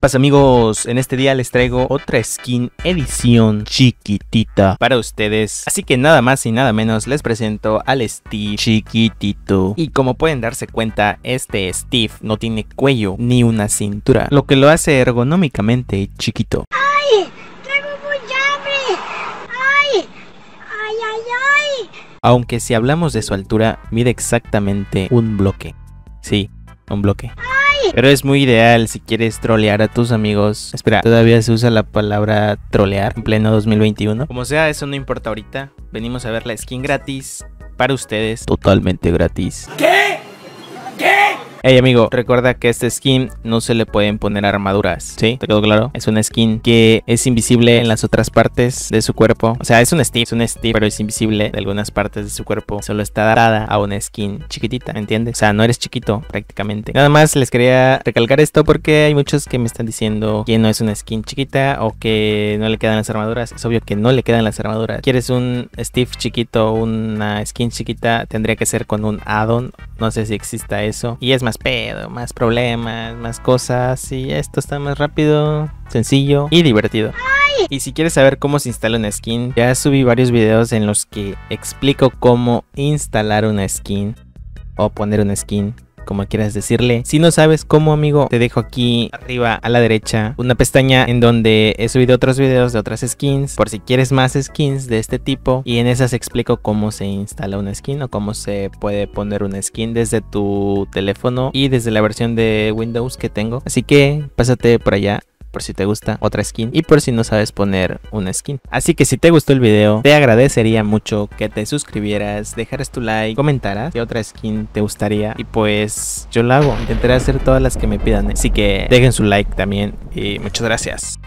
Pasa amigos, en este día les traigo otra skin edición chiquitita para ustedes. Así que nada más y nada menos les presento al Steve chiquitito. Y como pueden darse cuenta, este Steve no tiene cuello ni una cintura, lo que lo hace ergonómicamente chiquito. ¡Ay! ¡Tengo mucha hambre! ¡Ay! ¡Ay, ay, ay! Aunque si hablamos de su altura, mide exactamente un bloque. Sí, un bloque. Pero es muy ideal si quieres trolear a tus amigos. Espera, todavía se usa la palabra trolear en pleno 2021. Como sea, eso no importa ahorita. Venimos a ver la skin gratis para ustedes. Totalmente gratis. ¿Qué? Hey amigo, recuerda que a esta skin no se le pueden poner armaduras, ¿sí? ¿Te quedó claro? Es una skin que es invisible en las otras partes de su cuerpo. O sea, es un Steve, pero es invisible de algunas partes de su cuerpo. Solo está dada a una skin chiquitita, ¿me entiendes? O sea, no eres chiquito prácticamente. Nada más les quería recalcar esto porque hay muchos que me están diciendo que no es una skin chiquita o que no le quedan las armaduras. Es obvio que no le quedan las armaduras. ¿Quieres un Steve chiquito, una skin chiquita? Tendría que ser con un add-on. No sé si exista eso. Y es más pedo, más problemas, más cosas. Y esto está más rápido, sencillo y divertido. Y si quieres saber cómo se instala una skin, ya subí varios videos en los que explico cómo instalar una skin o poner una skin, como quieras decirle. Si no sabes cómo, amigo, te dejo aquí arriba a la derecha una pestaña en donde he subido otros videos de otras skins, por si quieres más skins de este tipo, y en esas explico cómo se instala una skin o cómo se puede poner una skin desde tu teléfono y desde la versión de Windows que tengo. Así que pásate por allá por si te gusta otra skin y por si no sabes poner una skin. Así que si te gustó el video, te agradecería mucho que te suscribieras, dejaras tu like, comentaras qué otra skin te gustaría y pues yo la hago. Intentaré hacer todas las que me pidan, Así que dejen su like también y muchas gracias.